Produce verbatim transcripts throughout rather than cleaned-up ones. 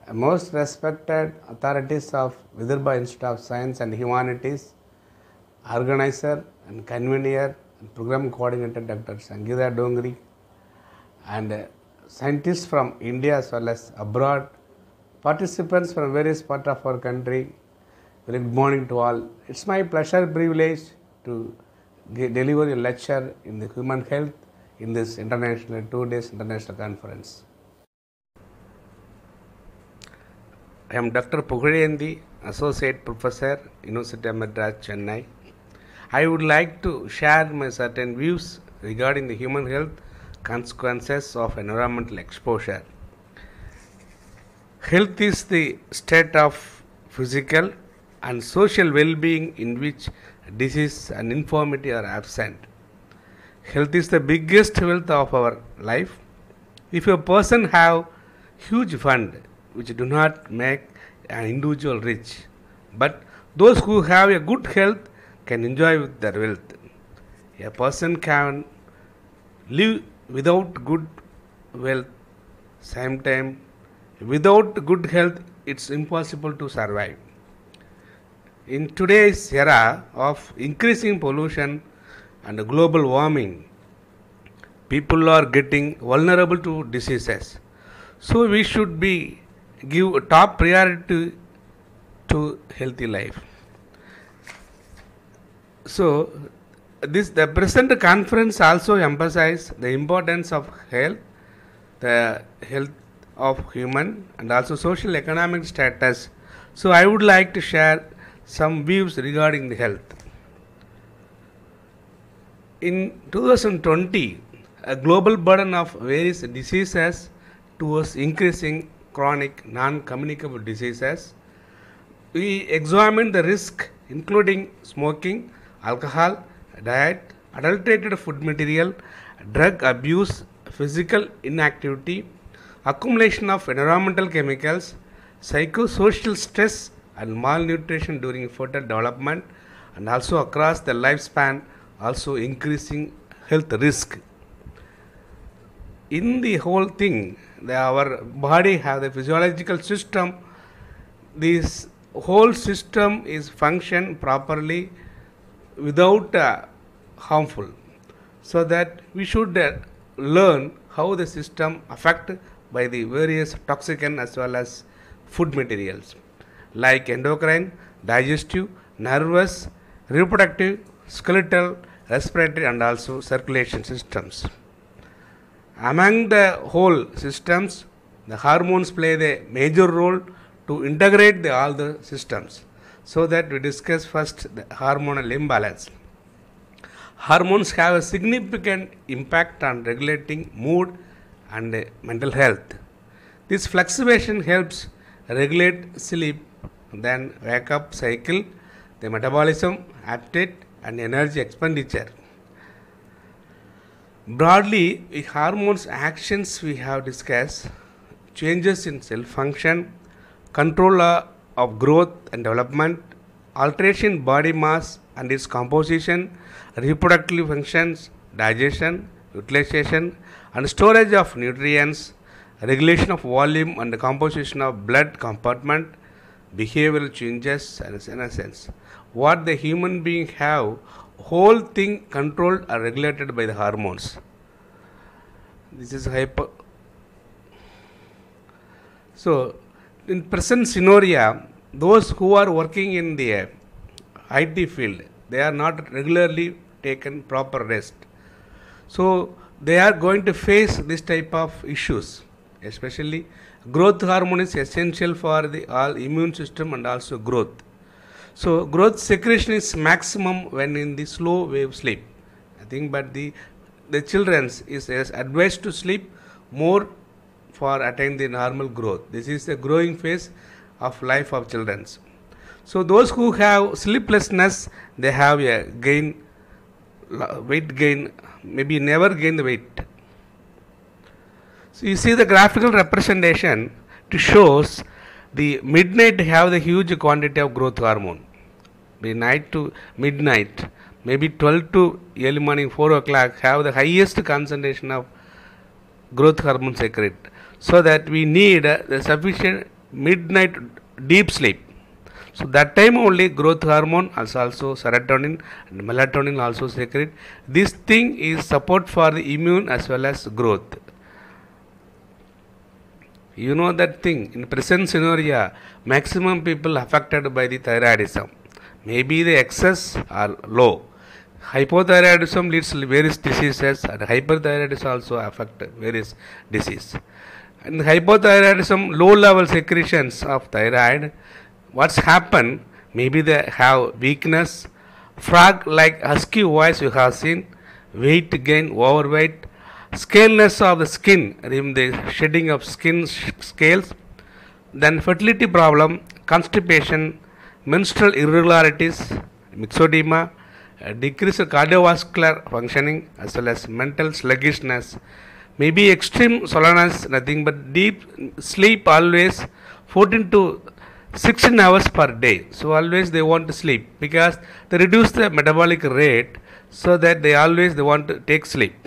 most respected authorities of Vidarbha Institute of Science and Humanities, organizer and convener and program coordinator Doctor Sangeeta Dongri, and uh, scientists from India as well as abroad, participants from various parts of our country. Very good morning to all. It's my pleasure, privilege to g- deliver a lecture in the human health in this international two days international conference. I am Doctor Pugalenthi, Associate Professor, University of Madras, Chennai. I would like to share my certain views regarding the human health consequences of environmental exposure. Health is the state of physical and social well-being in which disease and infirmity are absent. Health is the biggest wealth of our life. If a person have huge fund which do not make an individual rich, but those who have a good health can enjoy with their wealth. A person can live without good wealth, same time without good health it's impossible to survive. In today's era of increasing pollution and global warming, people are getting vulnerable to diseases. So we should be give a top priority to healthy life. So this the present conference also emphasize the importance of health, the health of human and also social economic status. So I would like to share some views regarding the health. In two thousand twenty, a global burden of various diseases towards increasing chronic non-communicable diseases. We examined the risk including smoking, alcohol, diet, adulterated food material, drug abuse, physical inactivity, accumulation of environmental chemicals, psychosocial stress and malnutrition during further development, and also across the lifespan, also increasing health risk. In the whole thing, the, our body have the physiological system. This whole system is function properly without uh, harmful. So that we should uh, learn how the system affect by the various toxicant as well as food materials like endocrine, digestive, nervous, reproductive, skeletal, respiratory and also circulation systems. Among the whole systems, the hormones play the major role to integrate the, all the systems. So that we discuss first the hormonal imbalance. Hormones have a significant impact on regulating mood and uh, mental health. This fluctuation helps regulate sleep, then wake up cycle, the metabolism, appetite and energy expenditure. Broadly, the hormones actions we have discussed: changes in cell function, control of growth and development, alteration in body mass and its composition, reproductive functions, digestion, utilization and storage of nutrients, regulation of volume and composition of blood compartment, behavioral changes, and in a sense what the human being have, whole thing controlled or regulated by the hormones. This is hyper. So in present scenario, those who are working in the I T field, they are not regularly taken proper rest. So they are going to face this type of issues. Especially growth hormone is essential for the all immune system and also growth. So growth secretion is maximum when in the slow wave sleep. I think, but the the children is, is advised to sleep more for attain the normal growth. This is the growing phase of life of children. So those who have sleeplessness, they have a gain, weight gain, maybe never gain the weight. So you see the graphical representation to shows the midnight have the huge quantity of growth hormone. The night to midnight, maybe twelve to early morning four o'clock have the highest concentration of growth hormone secret. So that we need uh, the sufficient midnight deep sleep. So that time only growth hormone as also serotonin and melatonin also secret. This thing is support for the immune as well as growth. You know that thing in present scenario, maximum people affected by the thyroidism. Maybe the excess are low. Hypothyroidism leads to various diseases and hyperthyroidism also affect various diseases. And hypothyroidism, low level secretions of thyroid, what's happened, maybe they have weakness, frog like husky voice you have seen, weight gain, overweight, scaleness of the skin, the shedding of skin scales, then fertility problem, constipation, menstrual irregularities, myxedema, uh, decreased cardiovascular functioning as well as mental sluggishness, maybe extreme soreness, nothing but deep sleep always fourteen to sixteen hours per day. So always they want to sleep because they reduce the metabolic rate, so that they always they want to take sleep.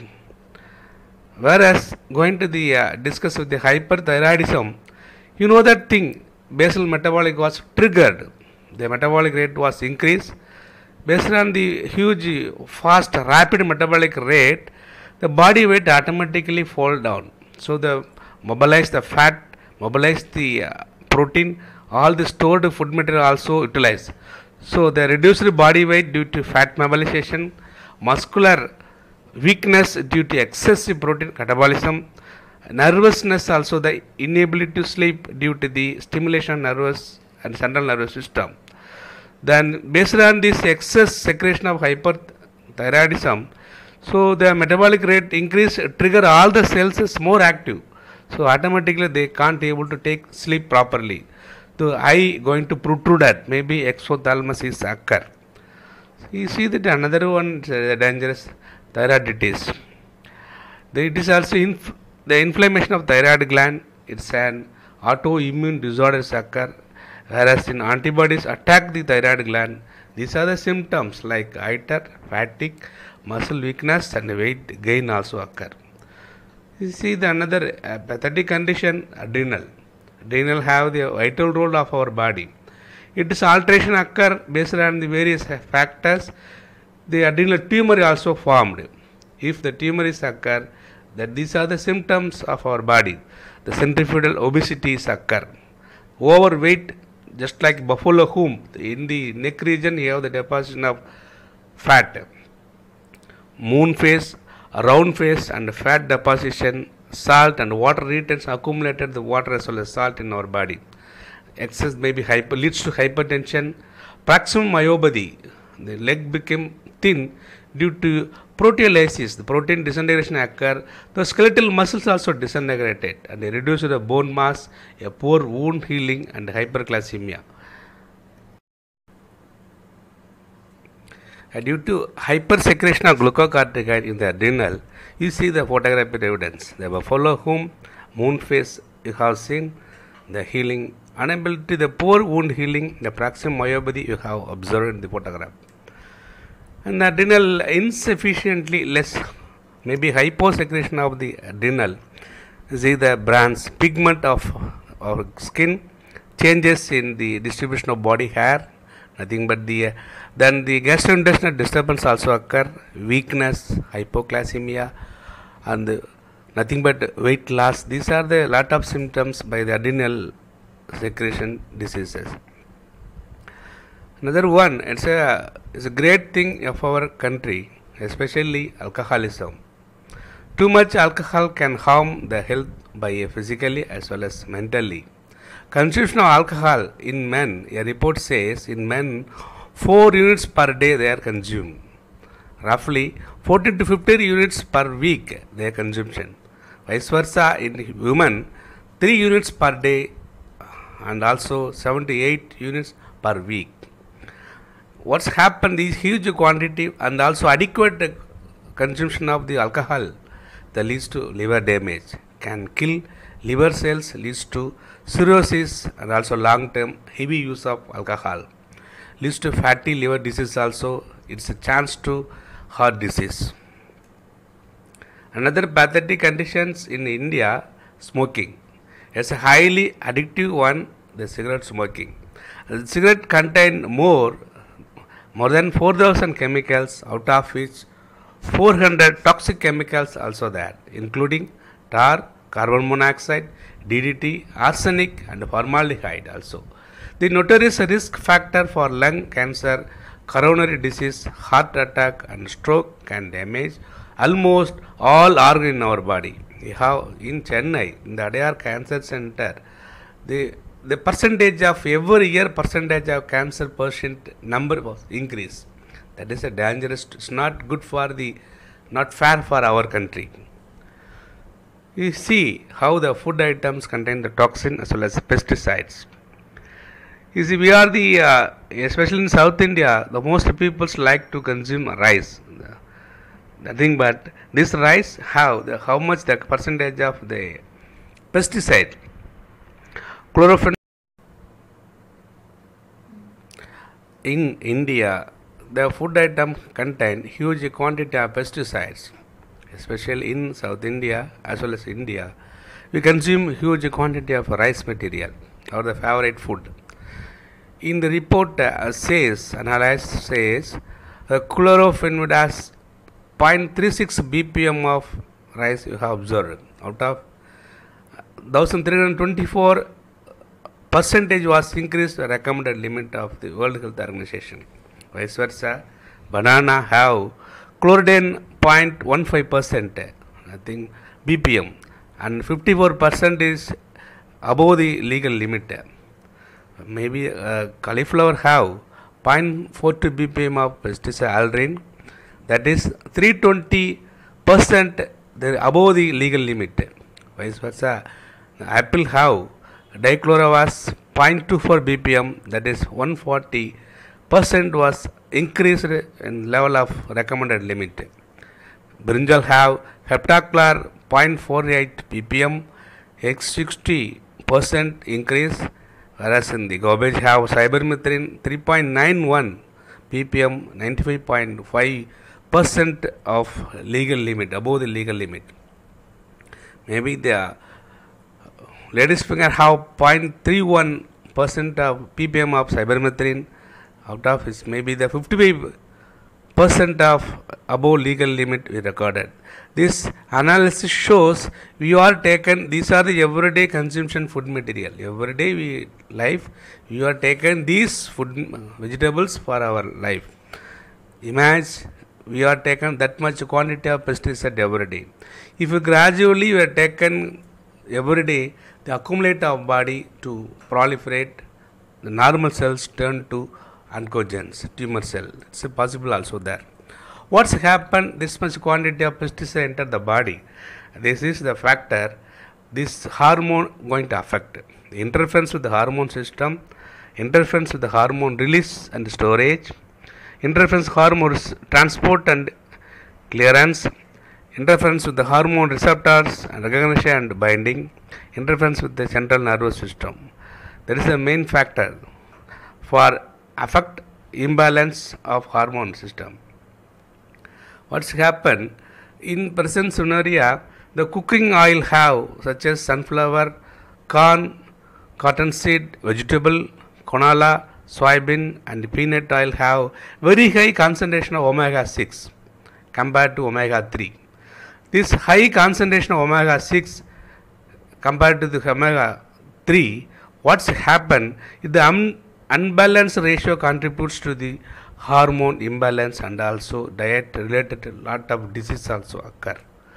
Whereas going to the uh, discuss with the hyperthyroidism, you know that thing, basal metabolic was triggered, the metabolic rate was increased. Based on the huge, fast, rapid metabolic rate, the body weight automatically fall down. So the mobilize the fat, mobilize the uh, protein, all the stored food material also utilized. So the reduced body weight due to fat mobilization, muscular weakness due to excessive protein catabolism, nervousness also the inability to sleep due to the stimulation of nervous and central nervous system. Then based on this excess secretion of hyperthyroidism, so the metabolic rate increase trigger all the cells is more active. So automatically they can't able to take sleep properly. The eye going to protrude at maybe exophthalmos is occur. You see that another one uh, dangerous thyroiditis. It is also inf the inflammation of thyroid gland. It's an autoimmune disorders occur, whereas in antibodies attack the thyroid gland. These are the symptoms like iter, fatigue, muscle weakness, and weight gain also occur. You see the another uh, pathetic condition, adrenal. Adrenal have the vital role of our body. It is alteration occur based on the various factors. The adrenal tumor also formed. If the tumor is occur, that these are the symptoms of our body. The centrifugal obesity is occur. Overweight, just like buffalo hump, in the neck region you have the deposition of fat. Moon face, round face, and fat deposition, salt and water retention accumulated the water as well as salt in our body. Excess maybe hyper leads to hypertension. Proximal myopathy, the leg became thin due to proteolysis, the protein disintegration occur. The skeletal muscles also disintegrated and they reduce the bone mass, a poor wound healing, and hypercalcemia. And due to hypersecretion of glucocorticoid in the adrenal, you see the photographic evidence. The buffalo hump, moon face you have seen, the healing, inability, the poor wound healing, the proximal myopathy you have observed in the photograph. And the adrenal insufficiently less, maybe hyposecretion of the adrenal. See the branch, pigment of our skin, changes in the distribution of body hair, nothing but the, uh, then the gastrointestinal disturbance also occur, weakness, hypocalcemia, and the, nothing but weight loss. These are the lot of symptoms by the adrenal secretion diseases. Another one, it's a, it's a great thing of our country, especially alcoholism. Too much alcohol can harm the health by physically as well as mentally. Consumption of alcohol in men, a report says in men four units per day they are consumed. Roughly fourteen to fifteen units per week their consumption. Vice versa in women three units per day and also seventy-eight units per week. What's happened is huge quantity and also adequate consumption of the alcohol that leads to liver damage, can kill liver cells, leads to cirrhosis, and also long term heavy use of alcohol leads to fatty liver disease also. It's a chance to heart disease. Another pathetic conditions in India, smoking. It's a highly addictive one the cigarette smoking. The cigarette contain more, more than four thousand chemicals, out of which four hundred toxic chemicals also there, including tar, carbon monoxide, D D T, arsenic and formaldehyde also. The notorious risk factor for lung cancer, coronary disease, heart attack and stroke can damage almost all organs in our body. We have in Chennai, in the Adayar Cancer Center, the the percentage of every year percentage of cancer patient number was increased. That is a dangerous. It's not good for the, not fair for our country. You see how the food items contain the toxin as well as pesticides. You see, we are the, uh, especially in South India, the most people like to consume rice. Nothing but this rice have the, how much the percentage of the pesticide, chlorophene. In India, the food item contain huge quantity of pesticides, especially in South India as well as India. We consume huge quantity of rice material, or the favorite food. In the report uh, says, analysis says, uh, chlorophene has zero point three six B P M of rice you have observed. Out of one thousand three hundred twenty-four percentage was increased the recommended limit of the World Health Organization. Vice versa, banana have chlordane zero point one five percent, I think B P M, and fifty-four percent is above the legal limit. Maybe uh, cauliflower have zero point four two B P M of pesticide aldrin, that is three hundred twenty percent above the legal limit. Vice versa, apple have dichlorowas zero point two four B P M, that is one hundred forty percent was increased in level of recommended limit. Brinjal have heptachlor zero point four eight B P M, sixty percent increase, whereas in the garbage have cypermethrin three point nine one B P M, ninety-five point five percent of legal limit, above the legal limit. Maybe the ladies finger have zero point three one percent of P P M of cypermethrin, out of which maybe the fifty-five percent of above legal limit we recorded. This analysis shows we are taken, these are the everyday consumption food material. Everyday we life, we are taken these food vegetables for our life. Imagine we are taken that much quantity of pesticide every day. If you gradually we are taken every day, the accumulate of body to proliferate, the normal cells turn to oncogenes, tumor cell. It's possible also there. What's happened? This much quantity of pesticide enter the body. This is the factor. This hormone going to affect the interference with the hormone system, interference with the hormone release and storage, interference hormones transport and clearance, interference with the hormone receptors and recognition and binding, interference with the central nervous system. That is the main factor for affect imbalance of hormone system. What's happened in present scenario, the cooking oil have such as sunflower, corn, cottonseed, vegetable, canola, soybean and peanut oil have very high concentration of omega six compared to omega three. This high concentration of omega six compared to the omega three, what's happened is the un unbalanced ratio contributes to the hormone imbalance, and also diet related lot of disease also occur.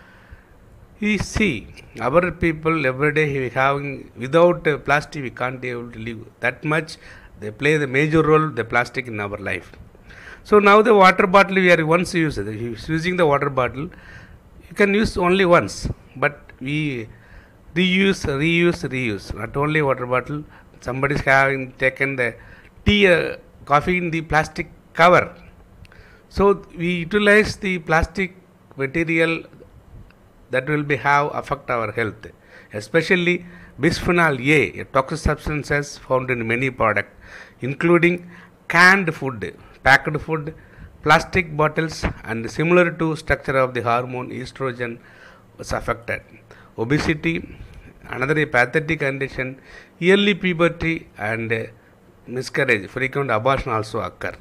You see, our people every day we having without uh, plastic we can't be able to live. That much they play the major role the plastic in our life. So now the water bottle we are once used. Using the water bottle, you can use only once, but we reuse, reuse, reuse. Not only water bottle. Somebody is having taken the tea, uh, coffee in the plastic cover. So we utilize the plastic material that will be have affect our health, especially bisphenol A, a toxic substances found in many products, including canned food, packed food, plastic bottles, and similar to structure of the hormone estrogen was affected. Obesity Another a pathetic condition, early puberty and uh, miscarriage, frequent abortion also occur.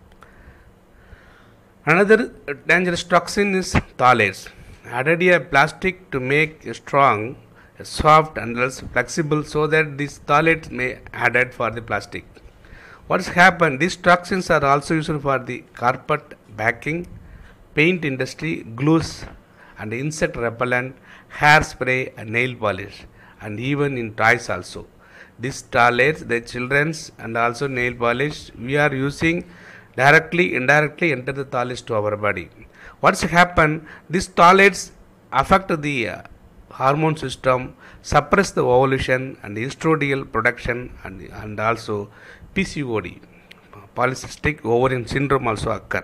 Another dangerous toxin is phthalates. Added a plastic to make it strong, soft and less flexible so that these phthalates may added for the plastic. What's happened? These toxins are also used for the carpet backing, paint industry, glues and insect repellent, hairspray and nail polish, and even in toys also. These phthalates, the children's and also nail polish, we are using directly, indirectly enter the phthalates to our body. What's happened? These phthalates affect the uh, hormone system, suppress the ovulation and estradiol production, and, and also P C O D, polycystic ovarian syndrome also occur.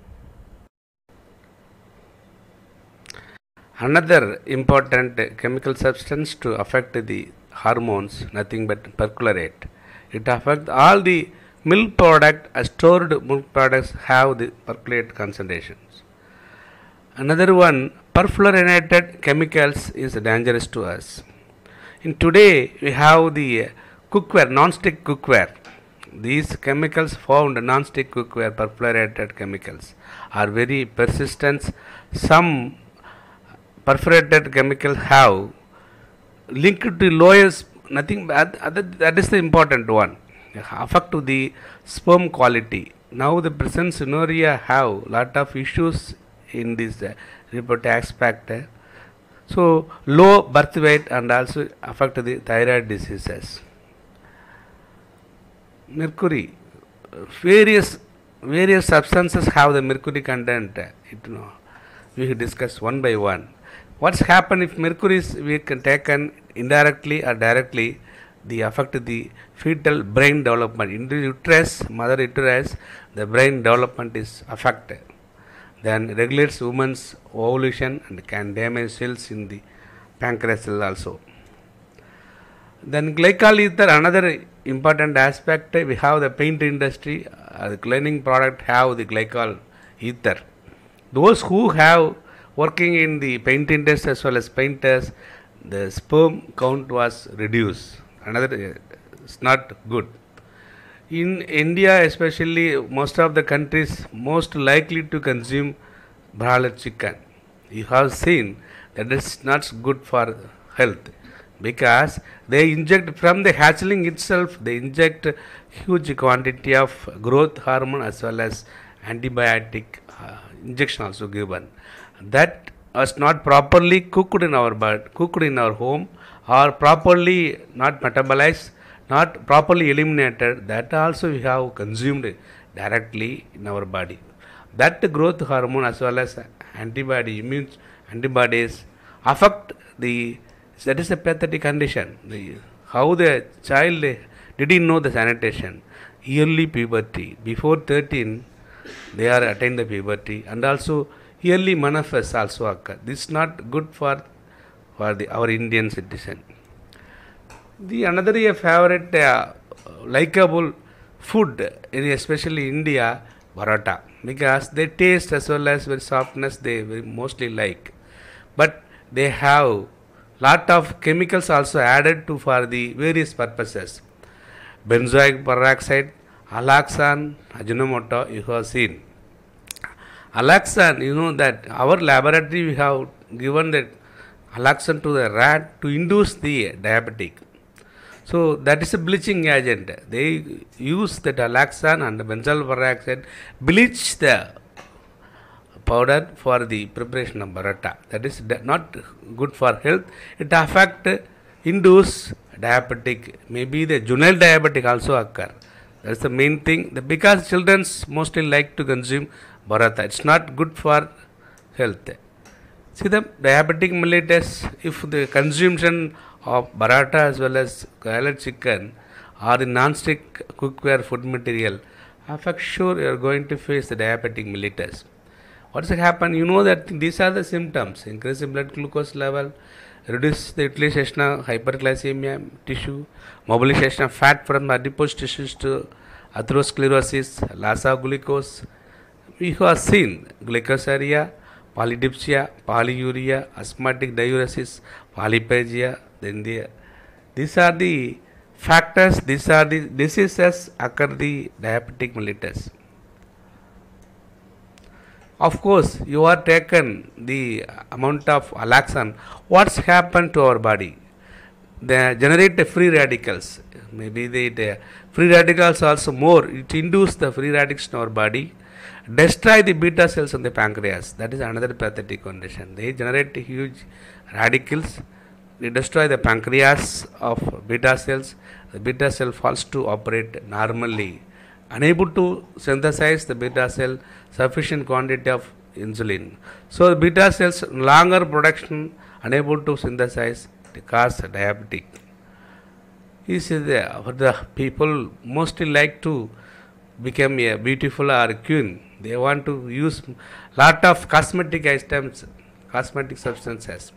Another important chemical substance to affect the hormones, nothing but perchlorate. It affects all the milk product, uh, stored milk products have the perchlorate concentrations. Another one, perfluorinated chemicals is dangerous to us. In today we have the cookware, non-stick cookware. These chemicals found in non-stick cookware, perfluorinated chemicals, are very persistent. Some perforated chemicals have linked to lowest, nothing but that is the important one, affect to the sperm quality. Now the present scenario have lot of issues in this uh, reproductive aspect. Uh, so low birth weight and also affect the thyroid diseases. Mercury, various various substances have the mercury content. Uh, it, you know, we discuss one by one. What's happened if mercury is we can taken indirectly or directly, the affect the fetal brain development. In the uterus, mother uterus, the brain development is affected. Then regulates woman's ovulation and can damage cells in the pancreas cell also. Then glycol ether, another important aspect, we have the paint industry, uh, the cleaning product have the glycol ether. Those who have working in the paint industry as well as painters, the sperm count was reduced. Another, it's not good. In India especially, most of the countries most likely to consume broiler chicken. You have seen that it's not good for health because they inject from the hatchling itself, they inject huge quantity of growth hormone as well as antibiotic uh, injection also given. That was not properly cooked in our bird, cooked in our home, or properly not metabolized, not properly eliminated. That also we have consumed directly in our body. That growth hormone as well as antibody, immune antibodies affect the, that is a pathetic condition. The, how the child didn't know the sanitation, early puberty, before thirteen they are attain the puberty, and also yearly manifest also occur. This is not good for for the our Indian citizen. The another a favorite uh, likable food in especially India, paratha, because they taste as well as very softness they very mostly like, but they have lot of chemicals also added to for the various purposes. Benzoic peroxide, alaxan, Ajinomoto, you have seen. Alaxan, you know that our laboratory we have given that alaxan to the rat to induce the diabetic. So that is a bleaching agent. They use that alaxan and benzoyl peroxide, bleach the powder for the preparation of paratha. That is not good for health. It affect, induce diabetic. Maybe the juvenile diabetic also occur. That's the main thing. The, because children mostly like to consume paratha. It's not good for health. See the diabetic mellitus, if the consumption of paratha as well as broiler chicken or the non-stick cookware food material, affect sure you are going to face the diabetic mellitus. What does happen? You know that these are the symptoms: increase the blood glucose level, reduce the utilization of hyperglycemia tissue, mobilization of fat from adipose tissues to atherosclerosis, loss of glucose. We have seen glycosuria, polydipsia, polyuria, asthmatic diuresis, polyphagia, Then the, these are the factors, these are the diseases occur the diabetic mellitus. Of course, you are taken the amount of alaxan. What's happened to our body? They generate free radicals. Maybe they, the free radicals also more. It induces the free radicals in our body, destroy the beta cells in the pancreas. That is another pathetic condition. They generate huge radicals. They destroy the pancreas of beta cells. The beta cell falls to operate normally, unable to synthesize the beta cell sufficient quantity of insulin. So the beta cells longer production, unable to synthesize, they cause diabetic. This is the, for the people mostly like to become a beautiful or a queen. They want to use lot of cosmetic items, cosmetic substances.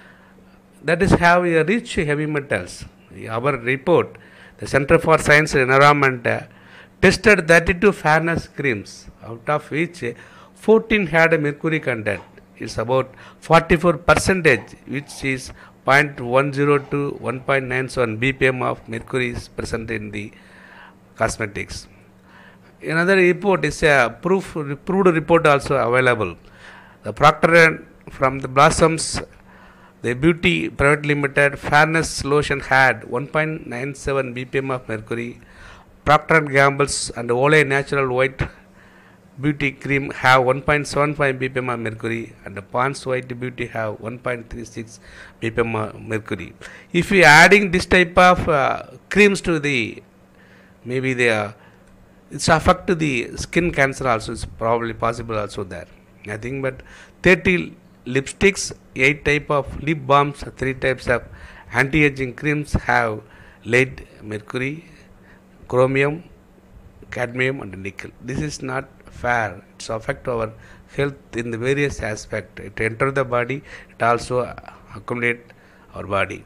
That is have a rich heavy metals. Our report, the Center for Science and Environment, uh, tested thirty-two fairness creams, out of which fourteen had a mercury content. It's about forty-four percentage, which is zero point one zero to one point nine seven B P M of mercury is present in the cosmetics. Another report is a proof, proved report also available. The Procter from the Blossoms, the Beauty Private Limited fairness lotion had one point nine seven B P M of mercury. Procter and Gamble's and Olay Natural White Beauty Cream have one point seven five B P M of mercury, and the Pond's White Beauty have one point three six B P M of mercury. If you adding this type of uh, creams to the, maybe they are, it's affect to the skin cancer also, is probably possible also there. Nothing but thirty lipsticks, eight type of lip balms, three types of anti-aging creams have lead, mercury, chromium, cadmium and nickel. This is not fair. It's affect our health in the various aspects. It enter the body, it also accumulate our body.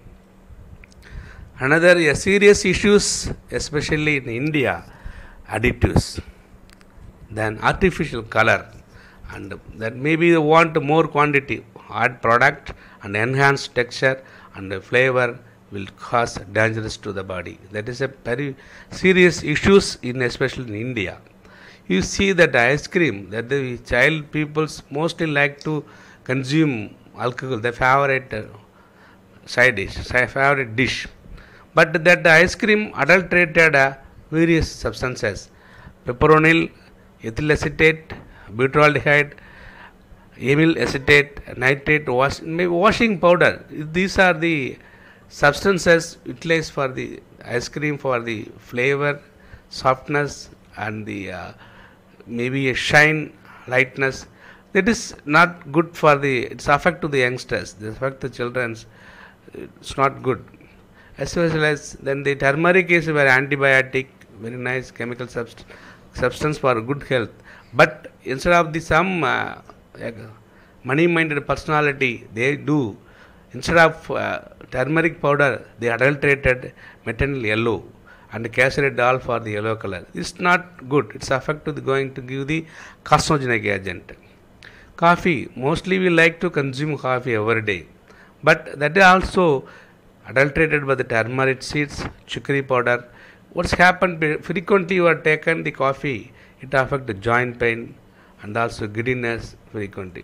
Another a serious issues, especially in India, additives, then artificial color, and that maybe they want more quantity, add product and enhance texture and flavor will cause dangerous to the body. That is a very serious issues in especially in India. You see that ice cream that the child peoples mostly like to consume alcohol, their favorite uh, side dish, favorite dish. But that the ice cream adulterated uh, various substances, pepperonyl, ethyl acetate, butyraldehyde, amyl acetate, nitrate, wash, maybe washing powder. These are the substances utilized for the ice cream for the flavor, softness and the uh, maybe a shine, lightness. That is not good for the, it's affect to the youngsters, this affect the children's, it's not good. As well as then the turmeric is a very antibiotic, very nice chemical subst substance for good health. But instead of the some uh, money-minded personality, they do, instead of uh, turmeric powder, they adulterated methanol yellow and caseridol for the yellow color. It's not good. It's affect to the going to give the carcinogenic agent. Coffee, mostly we like to consume coffee every day, but that is also adulterated by the turmeric seeds, chicory powder. What's happened frequently you are taken the coffee, it affect the joint pain and also giddiness frequently.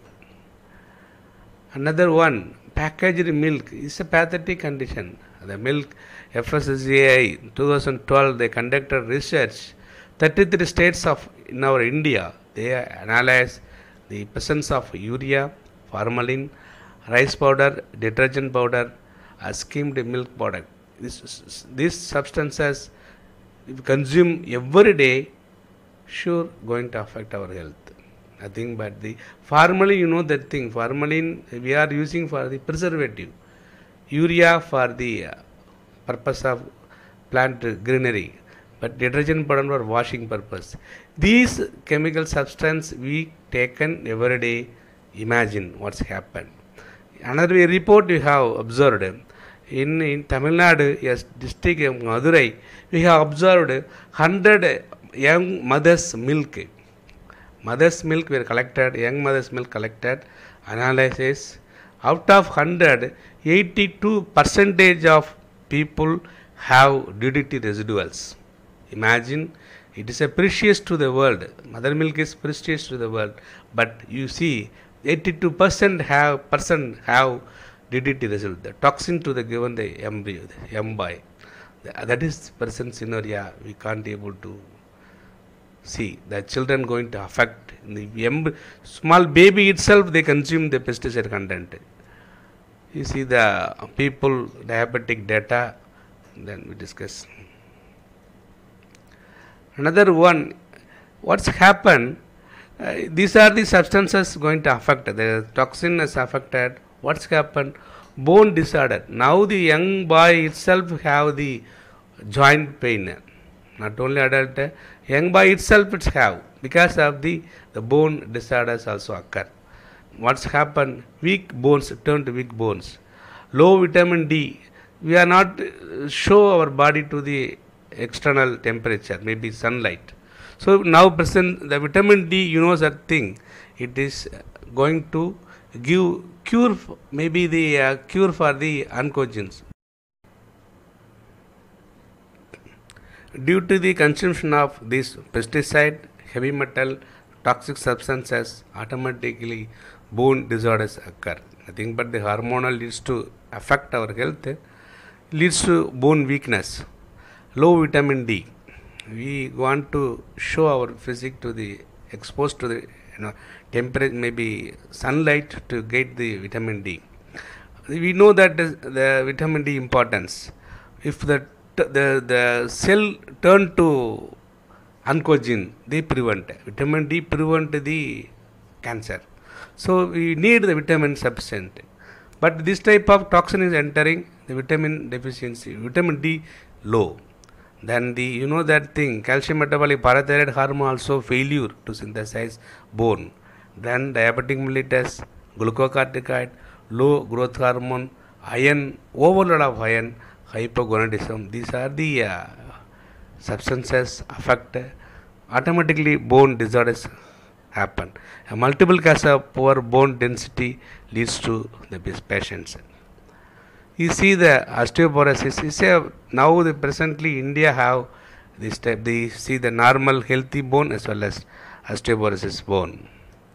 Another one, packaged milk is a pathetic condition. The milk, F S S A I twenty twelve, they conducted research. thirty-three states of in our India, they analyzed the presence of urea, formalin, rice powder, detergent powder, a skimmed milk product. This, these substances, if consume every day, sure going to affect our health. Nothing but the formalin, you know that thing, formalin we are using for the preservative, urea for the uh, purpose of plant greenery, but detergent powder for washing purpose. These chemical substance we taken every day, imagine what's happened. Another report we have observed in, in Tamil Nadu, yes, district of Madurai, we have observed one hundred young mothers' milk. Mother's milk were collected, young mother's milk collected, analysis. Out of one hundred, eighty-two percentage of people have D D T residuals. Imagine, it is a precious to the world. Mother milk is precious to the world, but you see, eighty-two percent have percent have D D T residue, the toxin to the given the embryo, the embryo. That is present scenario. We can't able to see the children going to affect the embryo. Small baby itself, they consume the pesticide content. You see the people diabetic data, then we discuss. Another one, what's happened, uh, these are the substances going to affect, the toxin is affected, what's happened, bone disorder. Now the young boy itself have the joint pain, not only adult, young boy itself it's have, because of the, the bone disorders also occur. What's happened, weak bones turn to weak bones, low vitamin D, we are not uh, show our body to the external temperature, maybe sunlight. So now present the vitamin D, you know that thing, it is going to give cure, maybe the uh, cure for the oncogenes. Due to the consumption of this pesticide, heavy metal, toxic substances, automatically bone disorders occur. Nothing but the hormonal leads to affect our health, leads to bone weakness. Low vitamin D, we want to show our physique to the exposed to the you know temperature, maybe sunlight, to get the vitamin D. We know that the vitamin D importance. If the the the cell turn to oncogene, they prevent vitamin D prevent the cancer. So we need the vitamin sufficient. But this type of toxin is entering the vitamin deficiency, vitamin D low. Then the you know that thing, calcium metabolic parathyroid hormone also failure to synthesize bone. Then diabetic mellitus, glucocorticoid, low growth hormone, iron, overload of iron, hypogonadism. These are the uh, substances affect, automatically bone disorders happen. A multiple cause of poor bone density leads to the patients. You see the osteoporosis is a, now the presently India have this type, they see the normal healthy bone as well as osteoporosis bone.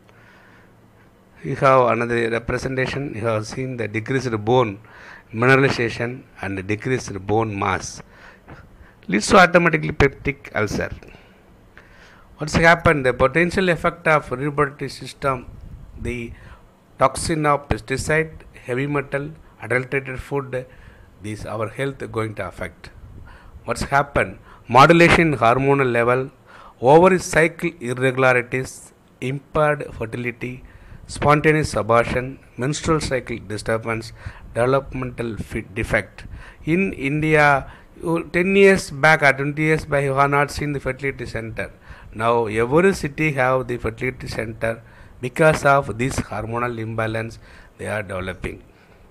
You have another representation, you have seen the decreased bone mineralization and decreased bone mass leads to automatically peptic ulcer. What's happened, the potential effect of reproductive system, the toxin of pesticide, heavy metal, adulterated food, these our health going to affect. What's happened, modulation hormonal level, ovary cycle irregularities, impaired fertility, spontaneous abortion, menstrual cycle disturbance, developmental defect. In India, ten years back or twenty years back, you have not seen the fertility center. Now every city have the fertility center because of this hormonal imbalance they are developing.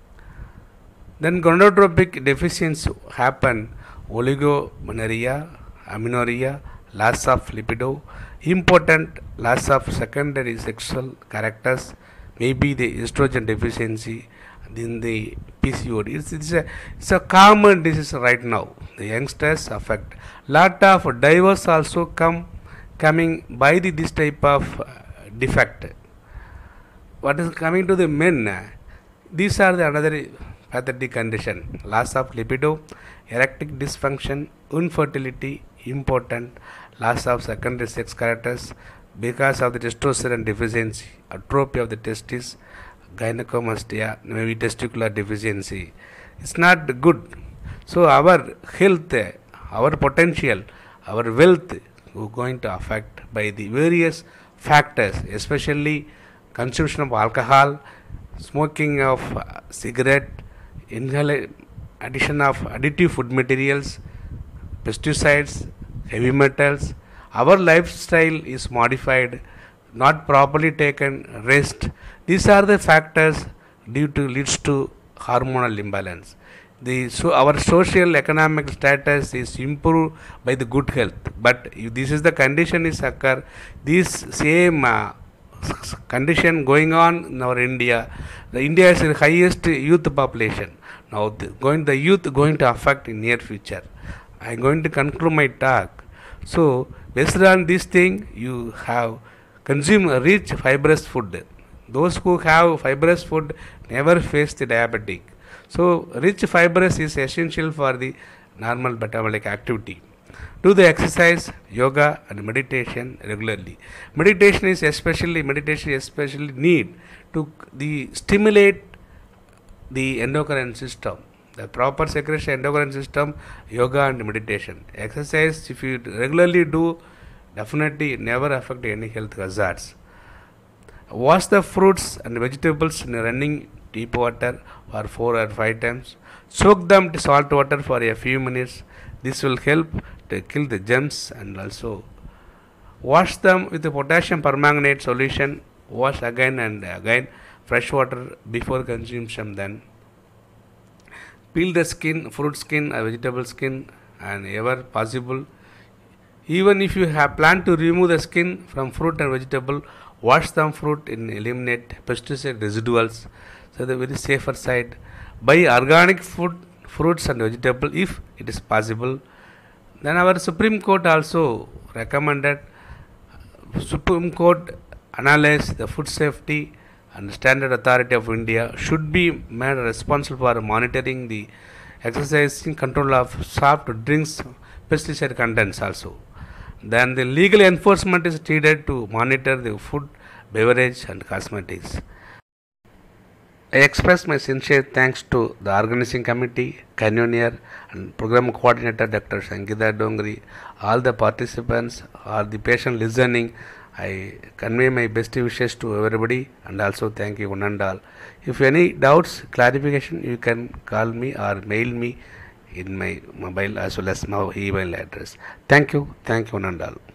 Then gonadotropic deficiency happen, oligomenorrhea, amenorrhea, loss of libido, important loss of secondary sexual characters, maybe the estrogen deficiency, then the P C O D. It's, it's, a, it's a common disease right now. The youngsters affect. Lot of divorce also come coming by the, this type of uh, defect. What is coming to the men? These are the another pathetic condition, loss of libido, erectile dysfunction, infertility, important, loss of secondary sex characters because of the testosterone deficiency, atrophy of the testes, gynecomastia, maybe testicular deficiency. It's not good. So our health, our potential, our wealth is going to affect by the various factors, especially consumption of alcohol, smoking of uh, cigarette, inhale, addition of additive food materials, pesticides, heavy metals. Our lifestyle is modified, not properly taken rest. These are the factors due to leads to hormonal imbalance. The so our social economic status is improved by the good health, but if this is the condition is occur, this same uh, condition going on in our India. The India is the highest youth population. Now, the, going the youth going to affect in near future. I am going to conclude my talk. So, based on this thing, you have consume a rich fibrous food. Those who have fibrous food never face the diabetic. So, rich fibrous is essential for the normal metabolic activity. Do the exercise, yoga, and meditation regularly. Meditation is especially meditation is especially need to the stimulate the endocrine system. The proper secretion endocrine system, yoga and meditation. Exercise, if you regularly do, definitely never affect any health hazards. Wash the fruits and vegetables in running deep water for four or five times. Soak them to salt water for a few minutes. This will help to kill the germs, and also wash them with a potassium permanganate solution. Wash again and again fresh water before consumption. Then peel the skin, fruit skin or vegetable skin, and ever possible. Even if you have planned to remove the skin from fruit and vegetable, wash some fruit and eliminate pesticide residuals. So the very safer side. Buy organic food, fruits and vegetable if it is possible. Then our Supreme Court also recommended, Supreme Court analyze the food safety and standard authority of India should be made responsible for monitoring the exercising control of soft drinks pesticide contents also. Then the legal enforcement is needed to monitor the food, beverage and cosmetics. I express my sincere thanks to the organizing committee, convener and program coordinator Doctor Sangita Dongri, all the participants, all the patient listening. I convey my best wishes to everybody and also thank you one and all. If any doubts, clarification, you can call me or mail me in my mobile as well as my email address. Thank you, thank you one and all.